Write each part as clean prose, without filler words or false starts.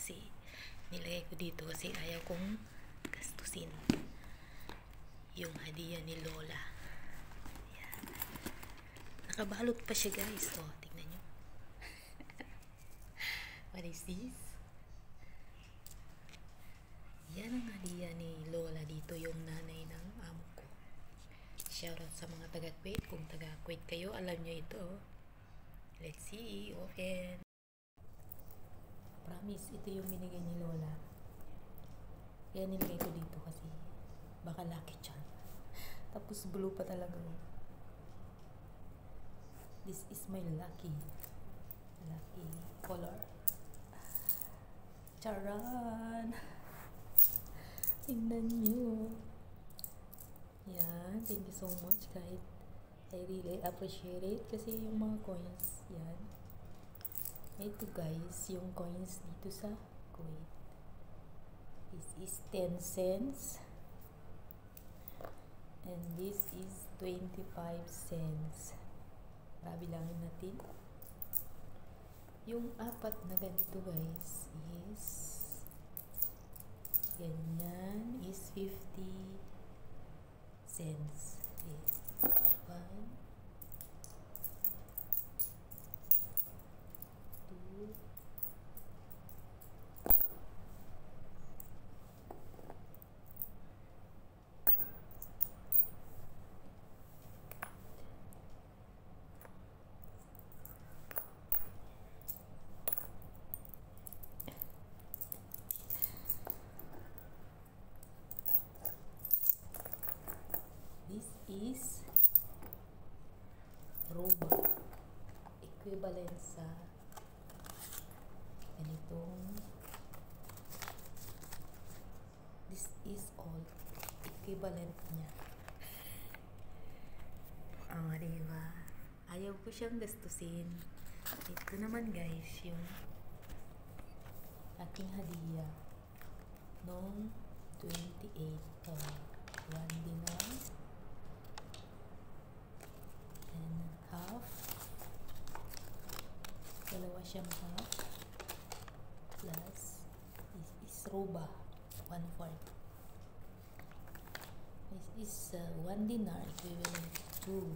kasi nilagay ko dito kasi ayaw kong gastusin yung hadiah ni Lola. Yan. Nakabalot pa siya guys. O, tingnan nyo. What is this? Yan ang hadiah ni Lola dito, yung nanay ng amo ko. Shoutout sa mga taga-Kuwait. Kung taga-Kuwait kayo, alam nyo ito. Let's see. Open. Promise, ito yung binigay ni Lola. Kaya nilagay ko dito kasi baka lucky charm. Tapos blue pa talaga. This is my lucky color. Charan! Tingnan nyo. Yan. Thank you so much. Kahit I really appreciate it kasi yung mga coins, yan. Ito guys, yung coins dito sa Kuwait. This is 10 cents. And this is 25 cents. Bilangin natin. Yung apat na ganito guys is ganyan is 50 cents. Okay. 1, 2, this is Roma. Equivalent sa ganitong. This is all equivalent niya. Diba? Ayaw ko siyang gastusin. Ito naman guys, yung aking hadiah noong 28. 1 dinar and half. Dalawa siyang half. Plus, this is roba. 1/4. This is 1 dinar equivalent to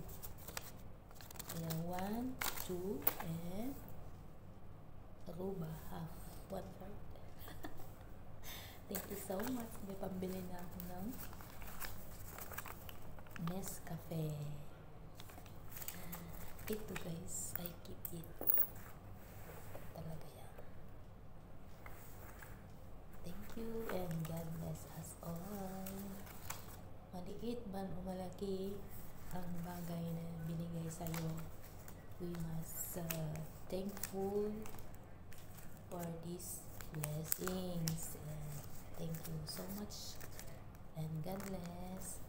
1, 2, and roba half. 1/4. Thank you so much. May pambili na ako ng Nescafe. Ito guys, I keep it. Talaga yan. Thank you and God bless us all. Maliit man o malaki ang bagay na binigay sa'yo, we must thankful for these blessings. And thank you so much and God bless.